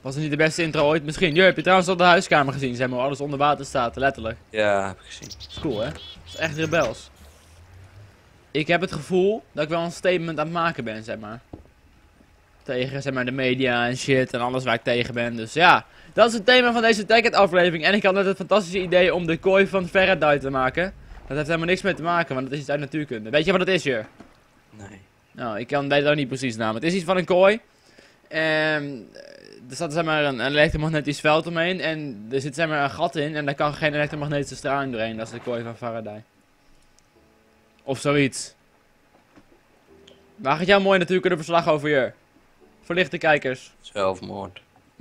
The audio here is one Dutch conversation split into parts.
Was het niet de beste intro ooit? Misschien. Heb je trouwens al de huiskamer gezien? Zeg maar, hoe alles onder water staat, letterlijk. Ja, heb ik gezien. Dat is cool, hè? Dat is echt rebels. Ik heb het gevoel dat ik wel een statement aan het maken ben, zeg maar. Tegen, zeg maar, de media en shit en alles waar ik tegen ben. Dus ja, dat is het thema van deze Tekkit aflevering. En ik had net het fantastische idee om de kooi van Faraday te maken. Dat heeft helemaal niks mee te maken, want het is iets uit natuurkunde. Weet je wat het is, Jur? Nee. Nou, ik weet het ook niet precies naam. Het is iets van een kooi. En er staat zeg maar een elektromagnetisch veld omheen. En er zit zeg maar een gat in. En daar kan geen elektromagnetische straling doorheen. Dat is de kooi van Faraday. Of zoiets. Waar gaat jouw mooi natuurkunde verslag over, Jur? Verlicht de kijkers. Zelfmoord.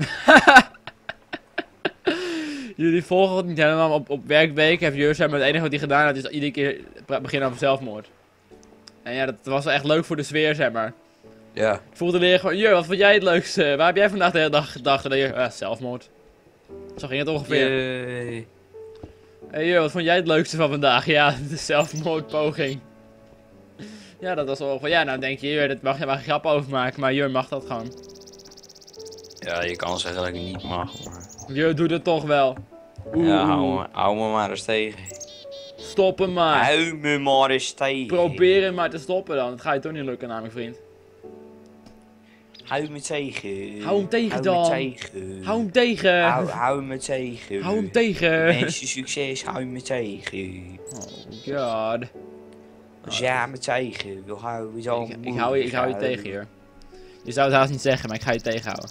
Jullie volgen het niet helemaal op werkweek. Heeft Jur zeg maar het enige wat hij gedaan heeft is iedere keer beginnen over zelfmoord. En ja, dat was wel echt leuk voor de sfeer, zeg maar. Ja. Ik voelde weer gewoon, Jur, wat vond jij het leukste? Waar heb jij vandaag de hele dag gedacht? En dan Jur, zelfmoord. Zo ging het ongeveer. Yay. Hey Jur, wat vond jij het leukste van vandaag? Ja, de zelfmoordpoging. Ja, dat was wel van, ja, nou denk je, Jur, dat mag je maar een grap over maken. Maar Jur mag dat gewoon. Ja, je kan zeggen dat ik het niet mag, maar... Jur doet het toch wel. Oeh, Ja, oeh. hou me maar eens tegen. Stop hem maar. Hou me maar eens tegen. Probeer hem maar te stoppen dan. Het gaat je toch niet lukken namelijk, vriend. Hou me tegen. Hou hem tegen hou dan. Me tegen. Hou hem tegen. Hou me tegen. Hou hem tegen. Mensen succes, hou me tegen. Oh god. Als jij me tegen wil houden, is al Ik hou je tegen hier. Je zou het haast niet zeggen, maar ik ga je tegenhouden.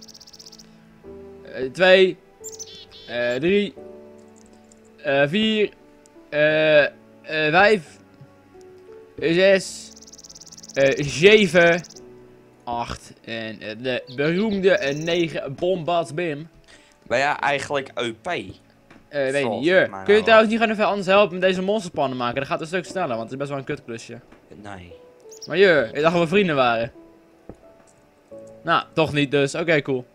2, 3, 4, 5, 6, 7, 8 en de beroemde 9 Bombats Bim. Ben jij eigenlijk OP? Weet Volgens niet, Jur. mij Kun je wel. trouwens niet gewoon even anders helpen met deze monsterspannen maken? Dat gaat een stuk sneller, want het is best wel een kutklusje. Nee. Maar Jur, ik dacht dat we vrienden waren. Nou, toch niet dus. Oké, cool.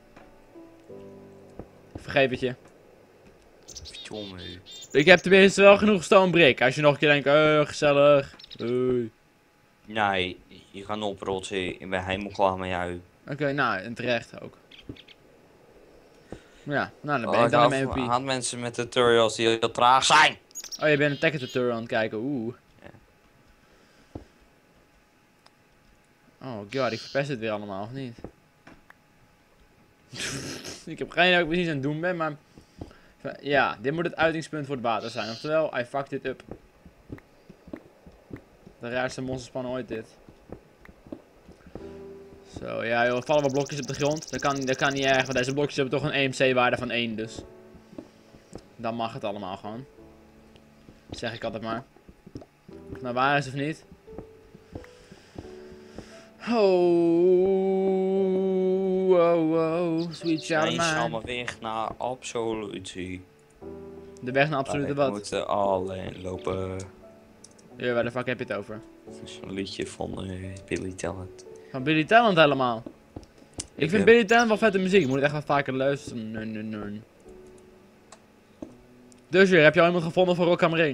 Ik vergeef het je. Verdomme. Ik heb tenminste wel genoeg stone brick. Als je nog een keer denkt, gezellig. Oei. Nee, je gaat oprotsen. Ik ben helemaal klaar met jou. Oké, nou, en terecht ook. Ja, nou dan ben ik dan een MVP. Haat mensen met tutorials die heel traag zijn. Oh, je bent een Tekkit tutorial aan het kijken, oeh. Ja. Oh god, ik verpest het weer allemaal, of niet? Ik heb geen idee wat ik precies aan het doen ben, maar... Ja, dit moet het uitingspunt voor het water zijn. Oftewel, I fucked it up. De raarste monsterspan ooit dit. Zo, ja joh, er vallen wat blokjes op de grond. Dat kan niet erg, want deze blokjes hebben toch een EMC-waarde van 1 dus. Dan mag het allemaal gewoon. Zeg ik altijd maar. Of het nou waar is of niet. Oh, sweet child of Eens mine. allemaal weg naar absolutie. De weg naar absolute wat? We moeten alleen lopen. Ja, waar de fuck heb je het over? Dat is een liedje van Billy Talent. Van Billy Talent helemaal. Ik vind heb- Billy Talent wel vette muziek. Ik moet echt wel vaker luisteren. Nee. Dus weer, heb je al iemand gevonden voor Rock Cameré?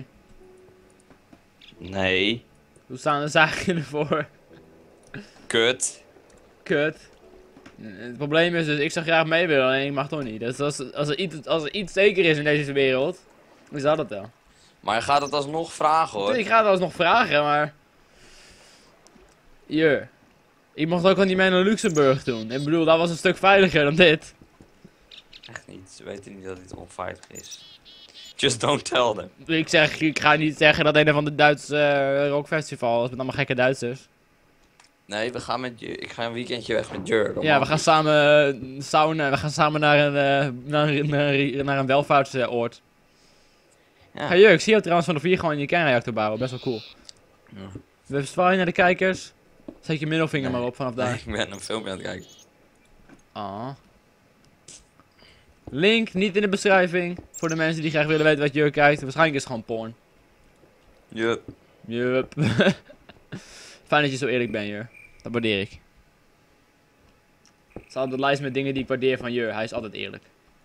Nee. Hoe staan de zaken ervoor? Kut. Kut. Het probleem is dus, ik zou graag mee willen, alleen ik mag toch niet. Dus als er iets zeker is in deze wereld, is dat het wel. Maar je gaat het alsnog vragen hoor. Ik ga het alsnog vragen, maar... Hier. Ik mocht ook al niet mee naar Luxemburg doen. Ik bedoel, dat was een stuk veiliger dan dit. Echt niet. Ze weten niet dat dit onveilig is. Just don't tell them. Ik ga niet zeggen dat een van de Duitse rockfestival is met allemaal gekke Duitsers. Nee, we gaan met ik ga een weekendje weg met Jur. Ja, we gaan samen sauna. We gaan samen naar een welvaartsoord. Ja. Hey Jurk, ik zie jou trouwens van de 4 gewoon in je kernreactor bouwen. Best wel cool. Ja. We zwaaien naar de kijkers. Zet je middelvinger Nee. maar op vanaf daar. Nee, ik ben een filmpje aan het kijken. Ah. Link niet in de beschrijving. Voor de mensen die graag willen weten wat Jurk kijkt. Waarschijnlijk is het gewoon porn. Yup. Yup. Fijn dat je zo eerlijk bent, Jur. Dat waardeer ik. Het staat op de lijst met dingen die ik waardeer van Jur. Hij is altijd eerlijk.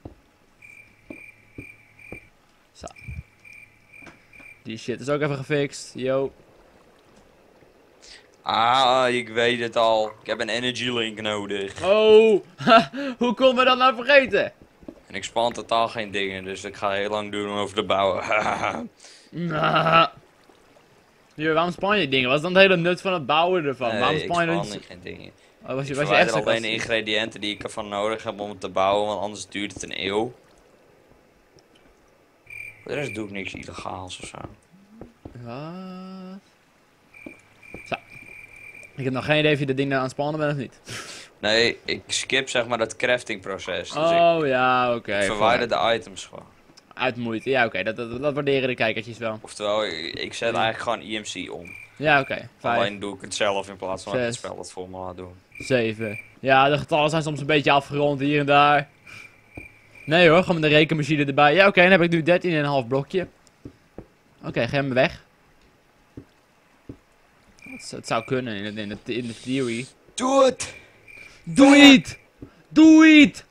Zo. Die shit is ook even gefixt. Yo. Ah, ik weet het al. Ik heb een energy link nodig. Oh, hoe kon we dat nou vergeten? En ik span totaal geen dingen, dus ik ga heel lang doen over de bouwen. Nou. Hier, waarom span je dingen? Wat is dan het hele nut van het bouwen ervan? Waarom Nee, ik span je span niet? geen dingen. Oh, was je Ik echt verwijder zo alleen de ingrediënten die ik ervan nodig heb om het te bouwen, want anders duurt het een eeuw. Voor de rest doe ik niks illegaals ofzo. Wat? Zo. Ik heb nog geen idee of je dat ding nou aan het spannen bent of niet. Nee, ik skip zeg maar dat crafting proces. Dus Oh ja, oké. ik verwijder de items gewoon. Uit moeite, ja oké, dat waarderen de kijkertjes wel. Oftewel, ik zet eigenlijk gewoon IMC om. Ja oké, 5, Alleen doe ik het zelf in plaats van dat ik het 6. spel dat voor me laat doen. 7. Ja, de getallen zijn soms een beetje afgerond hier en daar. Nee hoor, gewoon met de rekenmachine erbij. Ja oké, dan heb ik nu 13,5 blokje. Oké, ga hem weg. Het zou kunnen in de theorie. Doe het! Doe het! Doe het!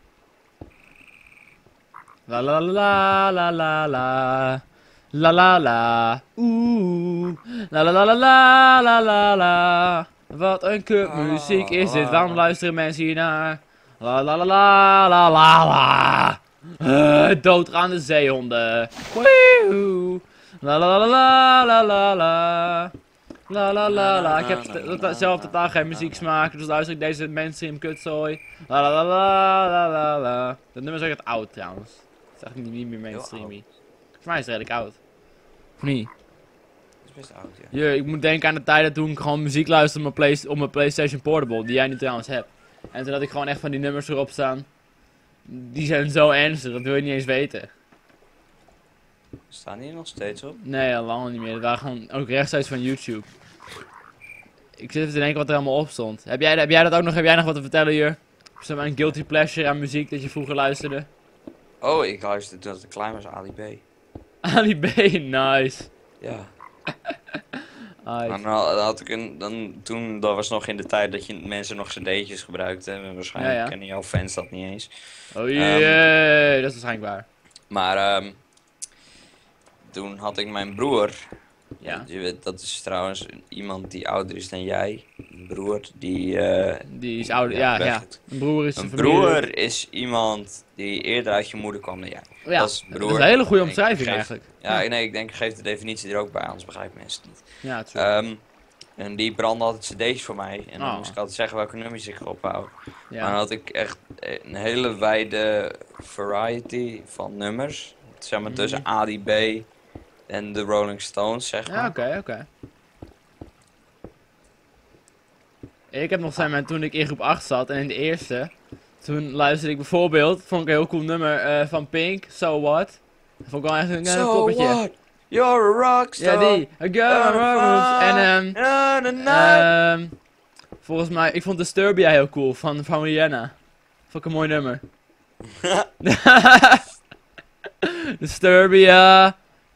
La la la la la la. La la la. Oeh. La la la la la la la la. Wat een kutmuziek is dit. Waarom luisteren mensen hiernaar? La la la la la la la. Doodgaande zeehonden. Woehoe. La la la la la la la. La la la la. Ik heb zelf totaal geen muzieksmaak, dus luister ik deze mainstream kutzooi. La la la la la la la. Dat nummer is ook echt oud trouwens. Het is echt niet meer mainstreamy. Voor mij is het redelijk oud. Of niet? Dat is best oud, ja. Ik moet denken aan de tijden toen ik gewoon muziek luisterde op mijn PlayStation Portable, die jij nu trouwens hebt. En toen had ik gewoon echt van die nummers erop staan. Die zijn zo ernstig, dat wil je niet eens weten. Staan die er nog steeds op? Nee, al lang niet meer. Dat waren gewoon ook rechtstreeks van YouTube. Ik zit even te denken wat er allemaal op stond. Heb jij dat ook nog? Heb jij nog wat te vertellen hier? Zeg maar een guilty pleasure aan muziek dat je vroeger luisterde? Oh, ik luisterde toen het klein was, Ali B. Ali B, nice. Ja. Nice. Maar dan had ik toen, dat was nog in de tijd dat je mensen nog cd'tjes gebruikten. En waarschijnlijk Ja, ja. kennen jouw fans dat niet eens. Oh jee, dat is waarschijnlijk waar. Maar toen had ik mijn broer. Ja. Je weet, dat is trouwens iemand die ouder is dan jij. Een broer die... Die is ouder, ja. weg. Een broer is Een familie. broer is iemand die eerder uit je moeder kwam dan jij. Ja, dat is broer. dat is een hele goede Ik omschrijving geef- eigenlijk. Ja, nee, ik denk, ik geef de definitie er ook bij, anders begrijpen mensen het niet. Ja, het is waar. En die brandde altijd cd's voor mij. En dan Oh. moest ik altijd zeggen welke nummers ik ophoud. Maar dan Ja. had ik echt een hele wijde variety van nummers. Zeg maar tussen Ali B en de Rolling Stones, zeg maar. Ja, oké. Ik heb nog zijn toen ik in groep 8 zat en in de eerste. Toen luisterde ik bijvoorbeeld, vond ik een heel cool nummer van Pink, So What. Dat vond ik wel echt een So poppetje. what? You're a rockstar. Ja, die. A girl en Na, na, na. volgens mij, ik vond Disturbia heel cool van Rihanna. Vond ik een mooi nummer. Disturbia.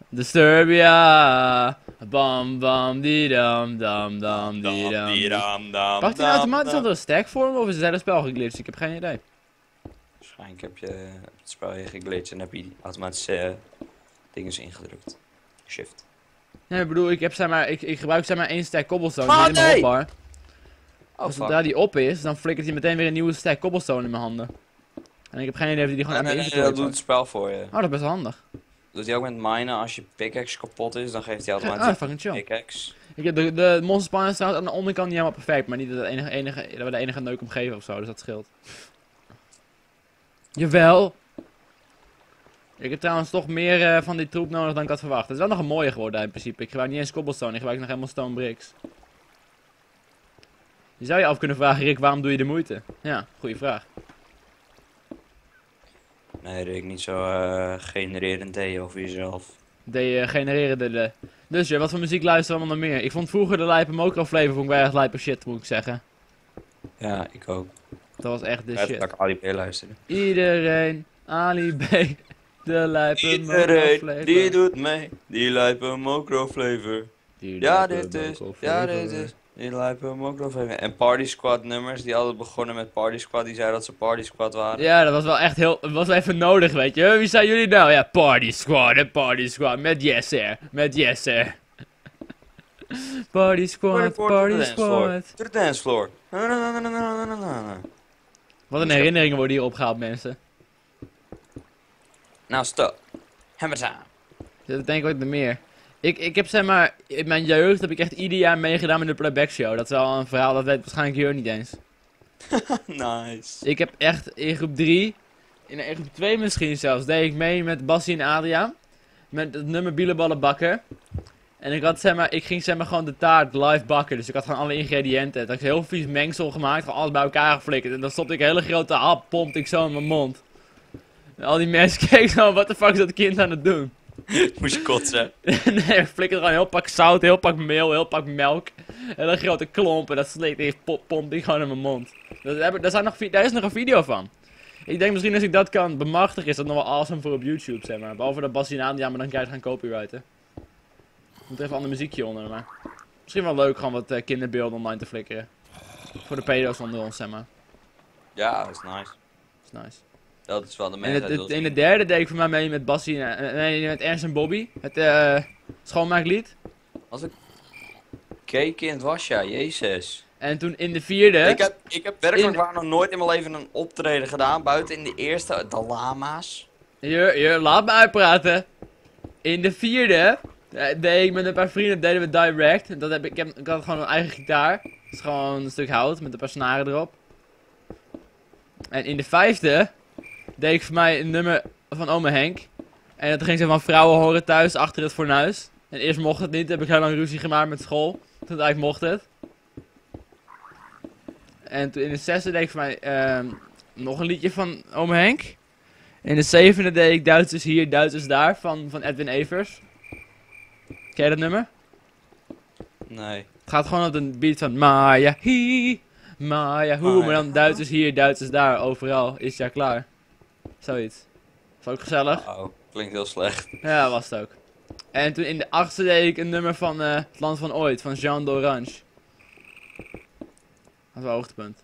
Bam bam die dam dam dam die dam. Pakt hij nou automatisch onder een stack vorm of is het hele spel geglitcht? Ik heb geen idee. Waarschijnlijk heb je het spel hier geglitcht en heb je automatische dingen ingedrukt. Shift. Nee, ik bedoel, ik gebruik zeg maar één stack cobblestone. Ah, niet in mijn nee! hotbar. Oh, Als fuck. zodra die op is, dan flikkert hij meteen weer een nieuwe stack cobblestone in mijn handen. En ik heb geen idee of hij die gewoon Nee, aan nee, mijn nee, dat inventory doet het spel voor je. Oh, dat is best wel handig. Doet hij ook met minen als je pickaxe kapot is, dan geeft hij Ah, automatisch fucking chill. pickaxe. Ik heb de monster spawn is trouwens aan de onderkant niet helemaal perfect, maar niet dat, dat we de enige neuk omgeven of zo, dus dat scheelt. Jawel! Ik heb trouwens toch meer van die troep nodig dan ik had verwacht. Het is wel nog een mooie geworden in principe. Ik gebruik niet eens cobblestone, ik gebruik nog helemaal stone bricks. Je zou je af kunnen vragen, Rick, waarom doe je de moeite? Ja, goede vraag. Nee, Rick, niet zo genererend deed over jezelf. Genereren de. Dus wat voor muziek luisteren we allemaal nog meer? Ik vond vroeger de lijpe Mokro Flavor vond ik wel echt lijpe shit, moet ik zeggen. Ja, ik ook. Dat was echt de Ja, shit. dat ik Ali B luisterde. Iedereen, Ali B, de lijpe Mokro Iedereen, Flavor. die doet mee. Die lijpe mokro flavor. Die Ja, lijpe dit is. Mokro Ja, Flavor. dit is. Die lijpe mokro flavor. En Party Squad nummers, die hadden begonnen met Party Squad. Die zeiden dat ze Party Squad waren. Ja, dat was wel echt heel. Dat was even nodig, weet je. Wie zijn jullie nou? Ja, Party Squad en Party Squad. Met Yes Sir. Met Yes Sir. Party squad, party To squad. the dance floor. Wat een herinneringen worden hier opgehaald, mensen. Nou, stop. Hammer time. Dat denk ik ooit meer. Ik heb zeg maar, in mijn jeugd heb ik echt ieder jaar meegedaan met de playback show. Dat is wel een verhaal, dat weet waarschijnlijk jullie niet eens. Nice. Ik heb echt in groep 3, in groep 2 misschien zelfs, deed ik mee met Bassie en Adriaan. Met het nummer Bielenballen bakken. En ik ging zeg maar gewoon de taart live bakken. Dus ik had gewoon alle ingrediënten. Ik had een heel vies mengsel gemaakt, gewoon alles bij elkaar geflikkerd. En dan stopte ik een hele grote hap, pompte ik zo in mijn mond. En al die mensen keken zo, wat de fuck is dat kind aan het doen? Moest je kotsen? Nee, ik flikkerde gewoon een heel pak zout, heel pak meel, heel pak melk. Hele grote klompen, dat slikte ik, pompte ik gewoon in mijn mond. Daar is nog een video van. Ik denk misschien als ik dat kan bemachtigen is dat nog wel awesome voor op YouTube, zeg maar. Behalve dat Bassie en Adriaan, maar dan krijg je gaan copyrighten. Moet er even een ander muziekje onder, maar... Misschien wel leuk gewoon wat kinderbeelden online te flikkeren. Voor de pedo's onder ons, zeg maar. Ja, dat is nice. Dat is nice. Dat is wel de En meest. in de derde deed ik voor mij mee met Bassie nee, met Ernst en Bobby. Het schoonmaaklied. Als ik K-kind was, ja, jezus. En toen in de vierde... Ik heb werkelijk waar nog nooit in mijn leven een optreden gedaan. Buiten in de eerste, de lama's. Hier, laat me uitpraten. In de vierde deed ik met een paar vrienden deden we direct. Ik had gewoon een eigen gitaar. Dat is gewoon een stuk hout met een paar snaren erop. En in de vijfde deed ik voor mij een nummer van ome Henk. En dat ging ze van vrouwen horen thuis achter het fornuis. En eerst mocht het niet, heb ik heel lang ruzie gemaakt met school. Toen uiteindelijk mocht het. En toen in de zesde deed ik voor mij nog een liedje van ome Henk. In de zevende deed ik Duitsers hier, Duitsers daar van Edwin Evers. Ken je dat nummer? Nee. Het gaat gewoon op een beat van Maya hi, Maya hoe, maar dan Duitsers hier, Duitsers daar, overal is ja klaar. Zoiets. Was ook gezellig. Oh, klinkt heel slecht. Ja, was het ook. En toen in de achtste deed ik een nummer van Het Land van Ooit, van Jean d'Orange. Dat was wel hoogtepunt.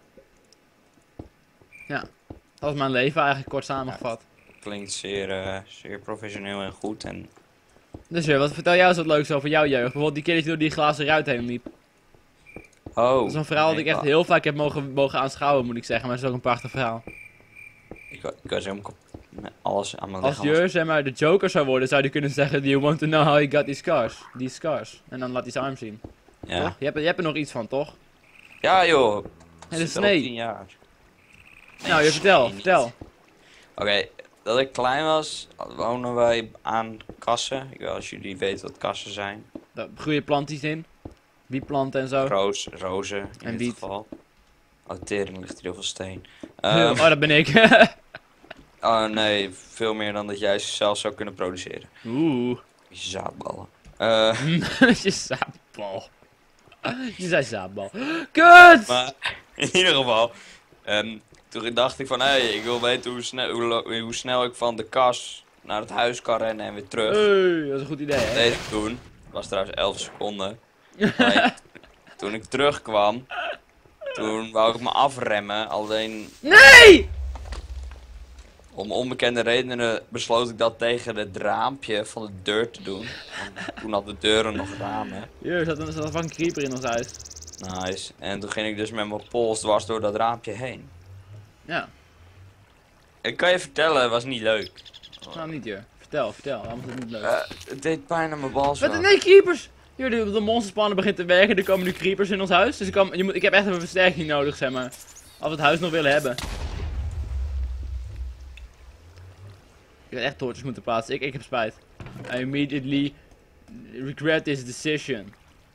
Ja, dat was mijn leven eigenlijk kort samengevat. Klinkt zeer professioneel en goed. En... Dus vertel jij eens wat leuks over jouw jeugd. Bijvoorbeeld die keer dat je door die glazen ruit heen liep. Oh. Dat is een verhaal dat ik echt heel vaak heb mogen aanschouwen, moet ik zeggen. Maar het is ook een prachtig verhaal. Ik was helemaal met alles aan mijn Als lichaam. je zeg maar de Joker zou worden, zou je kunnen zeggen: Do you want to know how he got these scars? En dan laat hij zijn arm zien. Ja. Toch? Je hebt er nog iets van, toch? Ja joh. Het is Zit er al nee. 10 jaar. Nou, je vertel. Oké, dat ik klein was, wonen wij aan kassen. Ik weet als jullie weten wat kassen zijn. Daar groeien plantjes in. Wietplanten en zo. Rozen in En dit wiet. geval. Oh, tering ligt hier heel veel steen. Oh, dat ben ik. Oh nee, veel meer dan dat jij zelf zou kunnen produceren. Oeh. Je zaadballen. Je zaadbal. Je zei zaadbal. Kut! Maar in ieder geval, toen dacht ik van, hé, ik wil weten hoe snel ik van de kas naar het huis kan rennen en weer terug. Hey, dat is een goed idee, Dat hè? deed ik toen. Dat was trouwens 11 seconden. Alleen, toen ik terugkwam, toen wou ik me afremmen, alleen Nee! om onbekende redenen besloot ik dat tegen het raampje van de deur te doen. Want toen had de deuren nog ramen. Hier zat een fucking creeper in ons huis. Nice. En toen ging ik dus met mijn pols dwars door dat raampje heen. Ja, Ik kan je vertellen, het was niet leuk. nou niet hier. Vertel, waarom is het niet leuk? Het deed pijn aan mijn bals. Wat? Nee, creepers! Hier, de monsterspanner begint te werken, er komen nu creepers in ons huis. Dus ik heb echt even versterking nodig, zeg maar. Als we het huis nog willen hebben. Ik had echt torches moeten plaatsen, ik heb spijt. I immediately regret this decision.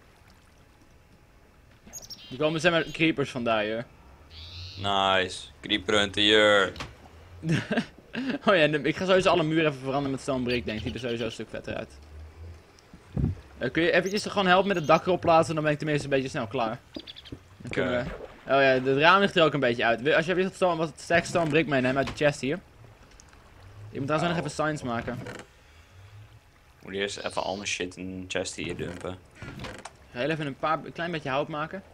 Er komen zeg maar creepers vandaar hier. Nice. Creeper hunter hier. Oh ja, ik ga sowieso alle muren even veranderen met stone brick, denk ik. Ziet er sowieso een stuk vetter uit. Kun je eventjes gewoon helpen met het dak erop plaatsen, dan ben ik tenminste een beetje snel klaar. Dan kunnen we... Oh ja, het raam ligt er ook een beetje uit. Als je even wat stack stone brick meeneemt uit de chest hier. Je moet trouwens nog even signs maken. Moet eerst even al mijn shit in een chest hier dumpen. Heel even een klein beetje hout maken.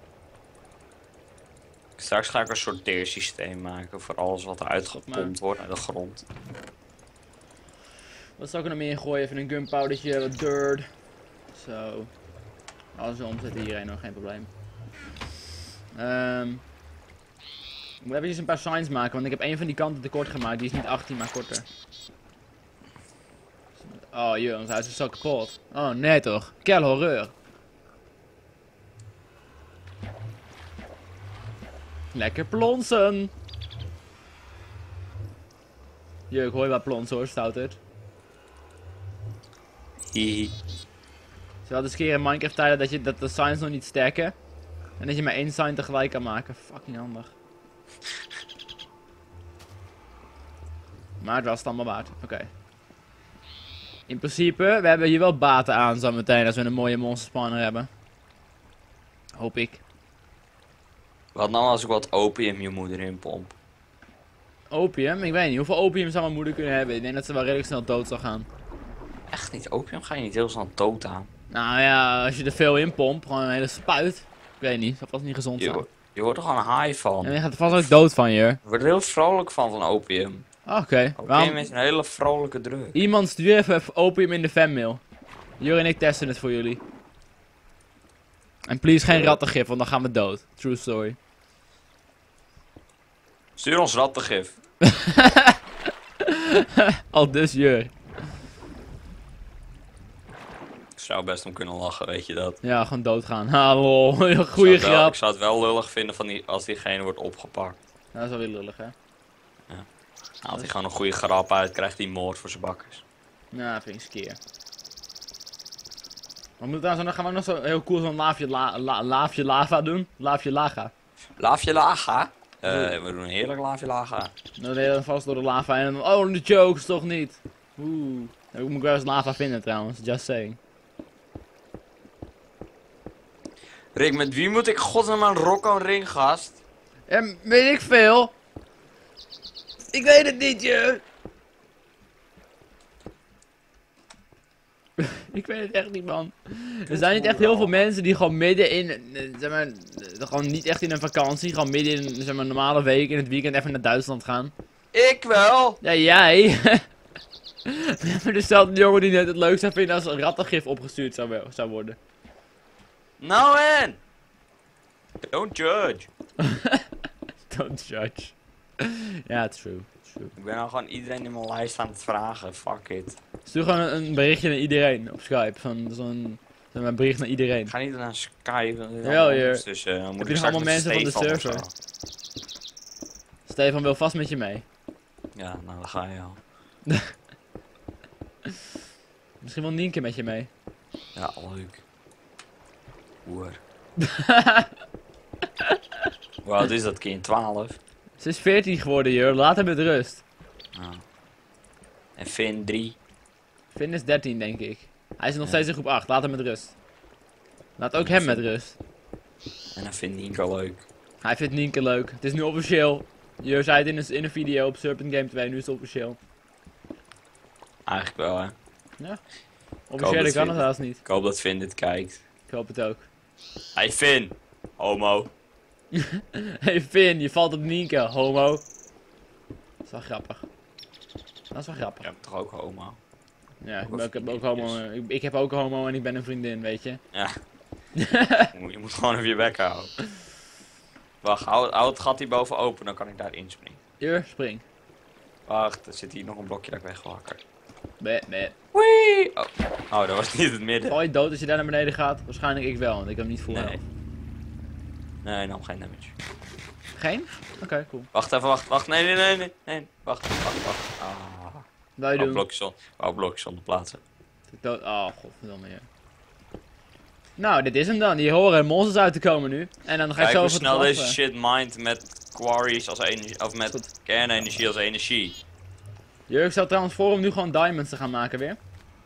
Straks ga ik een sorteersysteem maken voor alles wat er uitgepompt wordt uit de grond. Wat zou ik er nog meer in gooien? Even een gunpowdertje, wat dirt. Zo. Als we omzetten hierheen nog geen probleem. Ik moet even een paar signs maken, want ik heb een van die kanten te kort gemaakt. Die is niet 18, maar korter. Oh joh, ons huis is zo kapot. Oh nee toch. Quel horreur. Lekker plonsen. Jee, ik hoor je wat plonsen hoor, stouterd. Hihi. Ze hadden eens een keer in Minecraft tijden dat de signs nog niet sterken. En dat je maar één sign tegelijk kan maken. Fucking handig. Maar het was het allemaal waard. Oké. In principe, we hebben hier wel baten aan zo meteen als we een mooie monster spawner hebben. Hoop ik. Wat nou als ik wat opium je moeder inpomp? Opium? Ik weet niet. Hoeveel opium zou mijn moeder kunnen hebben? Ik denk dat ze wel redelijk snel dood zal gaan. Echt niet, opium ga je niet heel snel dood aan. Nou ja, als je er veel in pompt, gewoon een hele spuit. Ik weet niet, dat was niet gezond zijn. Je wordt er gewoon high van. En je gaat er vast ook dood van je. Ik word er heel vrolijk van opium. Oké. Opium is een hele vrolijke drug. Iemand stuur even opium in de fanmail. Jur en ik testen het voor jullie. En please geen rattengif, want dan gaan we dood. True story. Stuur ons rattengif. Al dus Jur. Ik zou best om kunnen lachen, weet je dat? Ja, gewoon doodgaan. Hallo, goeie grap. Ik zou het wel lullig vinden van als diegene wordt opgepakt. Dat is wel weer lullig, hè? Haalt hij gewoon een goede grap uit, krijgt hij moord voor zijn bakkers. Nou, vind ik skeer. Dan gaan we nog zo heel cool zo'n laafje lava doen. Laafje laga. Laafje laga? We doen een heerlijk laafje laga. Dan ben je dan vast door de lava en dan, oh, de jokes toch niet. Oeh. Ik moet wel eens lava vinden trouwens, just saying. Rick, met wie moet ik godsnaam een Rocco ring, gast? Weet ik veel. Ik weet het niet, je. Ik weet het echt niet, man. Er zijn niet echt heel veel mensen die gewoon midden in, zeg maar, gewoon niet echt in een vakantie, gewoon midden in, zeg maar, een normale week in het weekend even naar Duitsland gaan. Ik wel! Ja, jij. We hebben dezelfde jongen die net het leuk zou vinden als een rattengif opgestuurd zou worden. Nou en! Don't judge. Don't judge. Ja, true. Ik ben al gewoon iedereen in mijn lijst aan het vragen, fuck it. Stuur gewoon een berichtje naar iedereen op Skype. Zo'n bericht naar iedereen. Ik ga niet naar Skype. Jawel, hier. Dus, Heb moet je ik nog allemaal straks met mensen van de Stefan server? of zo. Stefan wil vast met je mee. Ja, nou dan ga je al. Misschien wil Nienke met je mee. Ja, leuk. Hoer. Wat is dat kind? 12? Ze is 14 geworden, joh. Laat hem met rust. Nou. En Finn 3. Finn is 13, denk ik. Hij is nog Ja. steeds in groep 8. Laat hem met rust. Laat ook Ja, hem met Finn. rust. En dan vindt Nico leuk. Hij vindt Nienke leuk. Het is nu officieel. Je zei het in een video op Serpent Game 2. Nu is het officieel. Eigenlijk wel, hè. Officieel dat kan Finn- het haast niet. Ik hoop dat Finn dit kijkt. Ik hoop het ook. Hey Finn! Homo. Hey Finn, je valt op Nienke, homo. Dat is wel grappig. Dat is wel grappig. Ja, toch ook homo. Ja, Ook ik heb ook homo. Ik heb ook homo en ik ben een vriendin, weet je. Ja. Je moet gewoon even je bek houden. Wacht, hou het gat hier boven open, dan kan ik daar inspringen. Hier, spring. Wacht, er zit hier nog een blokje dat ik wegwakker. Beh. Wee! Oh, dat was niet het midden. Val je dood als je daar naar beneden gaat? Waarschijnlijk ik wel, want ik heb niet full Nee. health. Nee, nou geen damage. Geen? Oké, cool. Wacht even, wacht. Nee. Wacht. Ah. Wat je doen? Blokjes onder plaatsen. Dood. Oh, godverdomme, ja. Nou, dit is hem dan. Die horen monsters uit te komen nu. En dan ga ik Kijk zo hoe over snel het deze glas, shit mindt met quarries als energie, of met Goed. kernenergie als energie. Jurk stel trouwens voor om nu gewoon diamonds te gaan maken weer.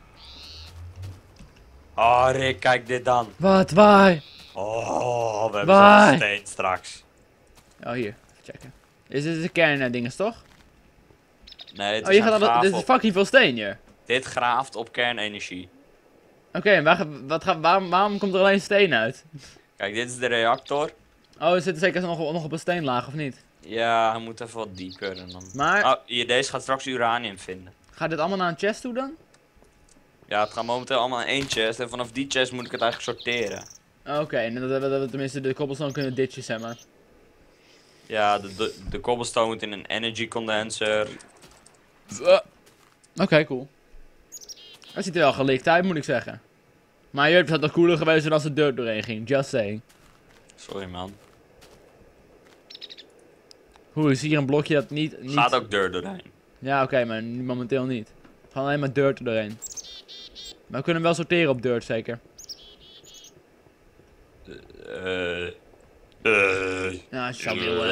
Oh Rick, kijk dit dan. Wat? Waar? Oh, we hebben Waar? zo'n steen straks. Oh, hier. Even checken. Is dit de kerndinges, toch? Nee, het Oh, is je aan gaat het al, graven dit is op- fucking veel steen hier. Dit graaft op kernenergie. Oké, en waarom komt er alleen steen uit? Kijk, dit is de reactor. Oh, er zit zeker nog op een steenlaag, of niet? Ja, hij moet even wat dieper en dan... Maar, Oh, hier, deze gaat straks uranium vinden. gaat dit allemaal naar een chest toe dan? Ja, het gaat momenteel allemaal in één chest en vanaf die chest moet ik het eigenlijk sorteren. Oké, en dat we tenminste de cobblestone kunnen ditchen, zeg maar. Ja, de cobblestone moet in een energy condenser. Oké, cool. Dat ziet er wel gelikt uit, moet ik zeggen. Maar het had nog cooler geweest als de dirt doorheen ging, just saying. Sorry man. Hoe is hier een blokje dat niet... Gaat ook dirt doorheen. Ja, oké, maar nu momenteel niet. Gewoon alleen maar dirt er doorheen. Maar we kunnen hem wel sorteren op dirt, zeker. Ja, Shamil.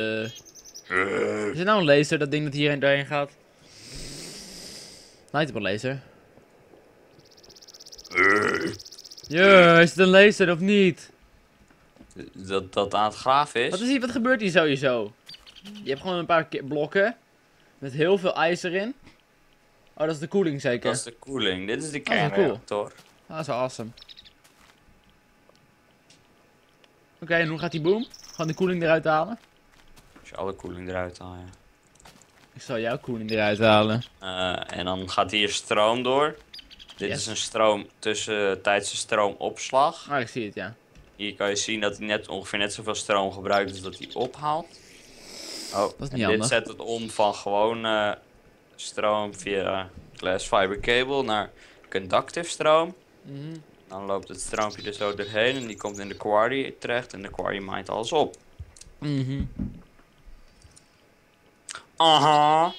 Is het nou een laser, dat ding dat hierheen doorheen gaat? Lijkt op een laser. Is het een laser of niet? Dat aan het graven is? Wat gebeurt hier sowieso? Je hebt gewoon een paar blokken. Met heel veel ijs erin. Oh, dat is de koeling zeker? Dat is de koeling. Dit is de Dat is wel cool. kernreactor. Dat is wel awesome. Oké, en hoe gaat die boom? Gewoon de koeling eruit halen? Als je alle koeling eruit haalt, ja. Ik zal jouw koeling eruit halen. En dan gaat hier stroom door. Dit Yes. is een stroom tussentijdse stroomopslag. Ah, ik zie het, ja. Hier kan je zien dat hij ongeveer net zoveel stroom gebruikt als dat hij ophaalt. Oh, is niet en dit handig. zet het om van gewoon stroom via glass fiber cable naar conductive stroom. Mhm. Dan loopt het stroompje er zo doorheen en die komt in de quarry terecht en de quarry maait alles op. Mhm. Aha,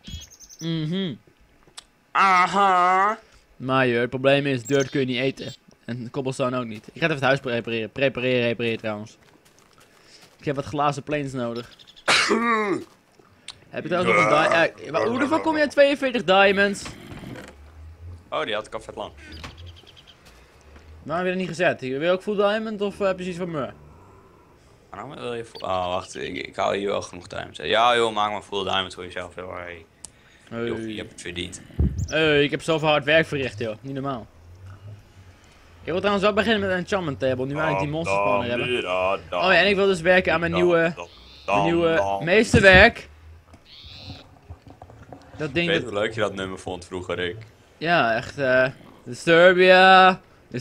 aha. Maar het probleem is, dirt kun je niet eten. En cobblestone ook niet. Ik ga even het huis repareren trouwens. Ik heb wat glazen planes nodig. Heb je trouwens nog een diamond? Hoe de fuck kom je aan 42 diamonds? Oh, die had ik al vet lang. Waarom heb je dat niet gezet? Wil je ook full diamond of heb je zoiets van me? Waarom wil je oh, wacht, ik hou hier wel genoeg diamonds. Ja joh, maak maar full diamond voor jezelf. Joh. Hey. Joh, je hebt het verdiend. Ik heb zoveel hard werk verricht, joh. Niet normaal. Ik wil trouwens wel beginnen met een enchantment table, nu wij die monster spawner hebben. Oh ja, en ik wil dus werken aan mijn nieuwe meesterwerk. Dat Ik ding weet dat... hoe leuk je dat nummer vond vroeger, Rick. Ja, echt, Disturbia.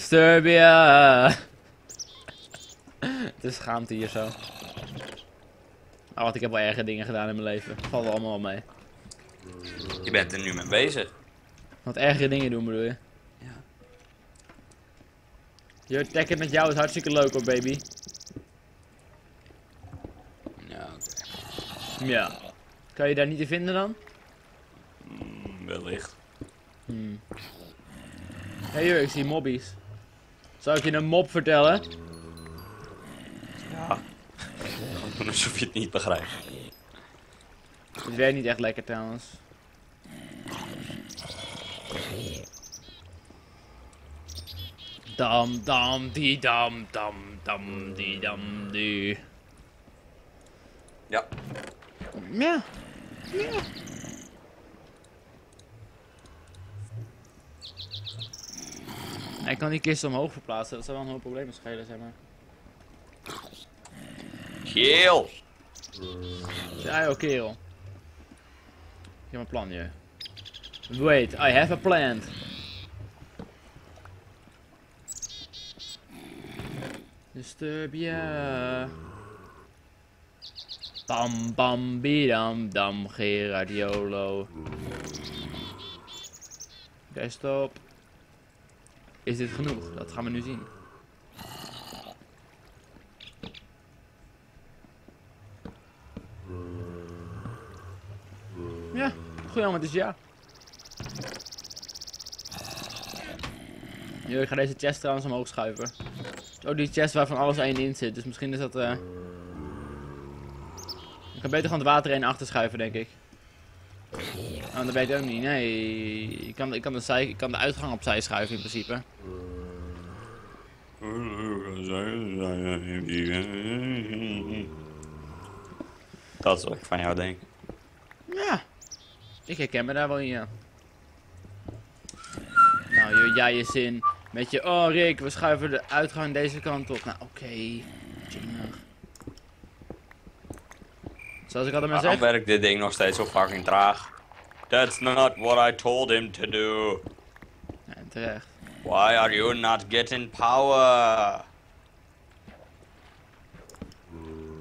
Het is schaamte hier zo. Oh, want ik heb wel erge dingen gedaan in mijn leven. Valt er allemaal wel mee. Je bent er nu mee bezig. Wat ergere dingen doen bedoel je? Ja. Je tacken met jou is hartstikke leuk hoor, baby. Ja, oké. Ja. Kan je daar niet in vinden dan? Wellicht. Hé joh, ik zie mobbies. Zou ik je een mob vertellen? Ja. Doen alsof je het niet begrijpt. Het werkt niet echt lekker trouwens. Dam dam die dam dam dam die dam die. Ja. Ja. Ik kan die kisten omhoog verplaatsen, dat zou wel een hoop problemen schelen, zeg maar. Geel. Ja joh, kerel. Ik heb een plan, joh. Wait, I have a plan. Disturbia. Bam bam bidam dam Gerard YOLO. Oké, stop. Is dit genoeg? Dat gaan we nu zien. Ja, goed antwoord is ja. Yo, ik ga deze chest trouwens omhoog schuiven. Oh, die chest waarvan alles één in zit, dus misschien is dat Ik kan beter gewoon het water één achter schuiven, denk ik. Oh, dat weet ik ook niet, nee. Ik kan de uitgang opzij schuiven in principe. Dat is wat ik van jou denk. Ja, ik herken me daar wel in, ja. Nou, joh, jij je zin. Met je, oh Rick, we schuiven de uitgang deze kant op. Nou, oké. Jimmer. Zoals ik altijd maar Waarom zeg. werkt dit ding nog steeds zo fucking traag? That's not what I told him to do. Ja, terecht. Why are you not getting power?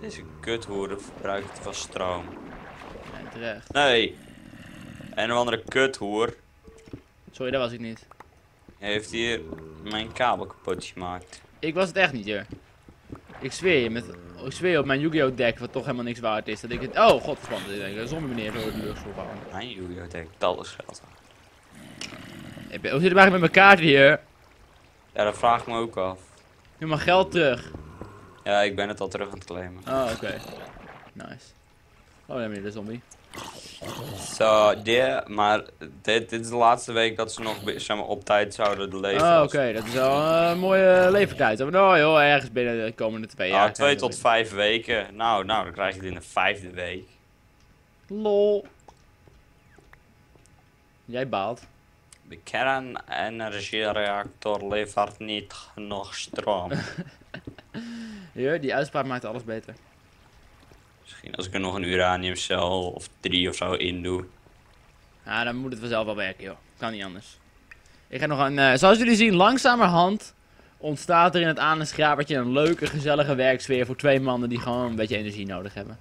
Deze kuthoeren verbruikt te veel stroom. Nee, terecht. Nee. En een andere kuthoer Sorry, dat was ik niet. heeft hier mijn kabel kapot gemaakt. Ik was het echt niet, joh. Ik zweer je, ik zweer je op mijn Yu-Gi-Oh deck, wat toch helemaal niks waard is, dat ik het... Oh, god, spannend. Ik denk, zombie meneer voor de lucht ophouden. Mijn Yu-Gi-Oh deck, dat is geld. Hoe zit het eigenlijk met mijn kaart hier? Ja, dat vraag ik me ook af. Nu mijn geld terug. Ja, ik ben het al terug aan het claimen. Oh, oké. Nice. Oh, dan weer de zombie. Zo, maar dit is de laatste week dat ze nog zeg maar, op tijd zouden leven. Oh, oké. Dat is wel een mooie leeftijd. Oh, joh, ergens binnen de komende 2 jaar. Ja, 2 tot 5 weken. Nou, dan krijg je het in de 5e week. Lol. Jij baalt. De kernenergiereactor levert niet genoeg stroom. Hier, die uitspraak maakt alles beter. Misschien als ik er nog een uraniumcel of 3 of zo in doe. Ja, dan moet het vanzelf wel werken, joh. Kan niet anders. Ik ga nog een... zoals jullie zien, langzamerhand ontstaat er in het Anusgravertje een leuke, gezellige werksfeer voor 2 mannen die gewoon een beetje energie nodig hebben.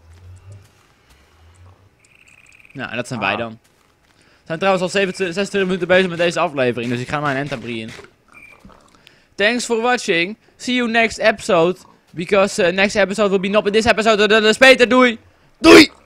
Nou, en dat zijn wij dan. We zijn trouwens al 26 minuten bezig met deze aflevering, dus ik ga maar een end in. Thanks for watching. See you next episode. Because next episode will be not in this episode. Dat is beter. Doei. Doei.